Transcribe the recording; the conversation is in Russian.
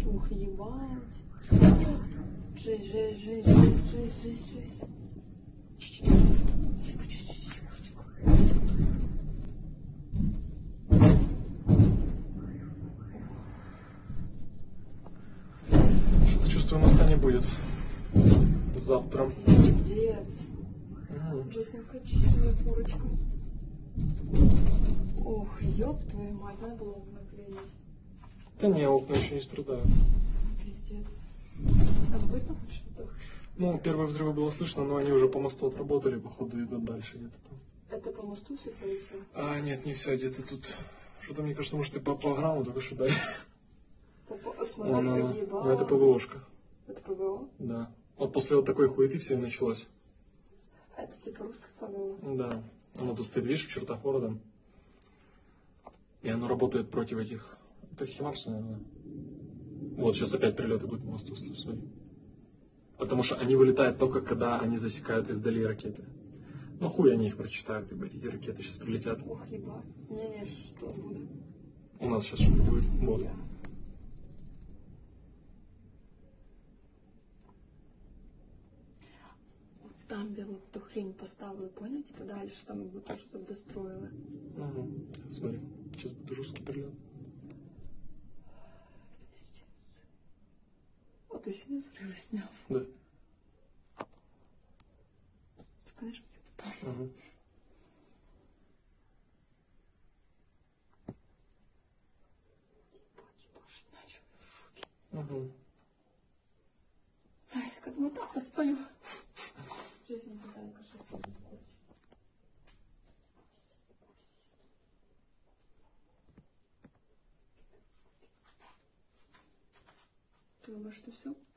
Ух, ебать. Жесть. Что-то чувствую, моста не будет. Завтра. Молодец. Джессинка, чистая курочка. Ох, ёб твою мать, надо было окна клеить. Да не, окна еще не страдают. Пиздец. А слышно хоть что-то? Ну, первые взрывы было слышно, но они уже по мосту отработали, походу идут дальше где-то там. Это по мосту все полетело? А, нет, не все, где-то тут. Что-то, мне кажется, может, и по грамму только что дали. Смотри, Ну, ебать. это ПВОшка. Это ПВО? Да. Вот после вот такой хуеты все и началось. Это типа русское ПВО? Да. Оно тут стоит, видишь, в чертах города. И оно работает против этих... Это Химарс, наверное. Вот, сейчас опять прилеты будут по мосту, смотри. Потому что они вылетают только когда они засекают издали ракеты. Ну хуй они их прочитают, ибо эти ракеты сейчас прилетят. Ох, ебать. Не, что будет? У нас сейчас что-то будет. Вот. Там я вот эту хрень поставила, понял? Типа дальше там будто что-то достроила. Угу. Смотри, сейчас будет жесткий прилет. Вот ты сегодня взрывы снял. Да. Скажешь мне потом. Угу. Ебать, начал я в шоке. Угу. Ай, так отмотал, поспалю. Жизнь не знаю, что с тобой хочешь. Ты думаешь, что все?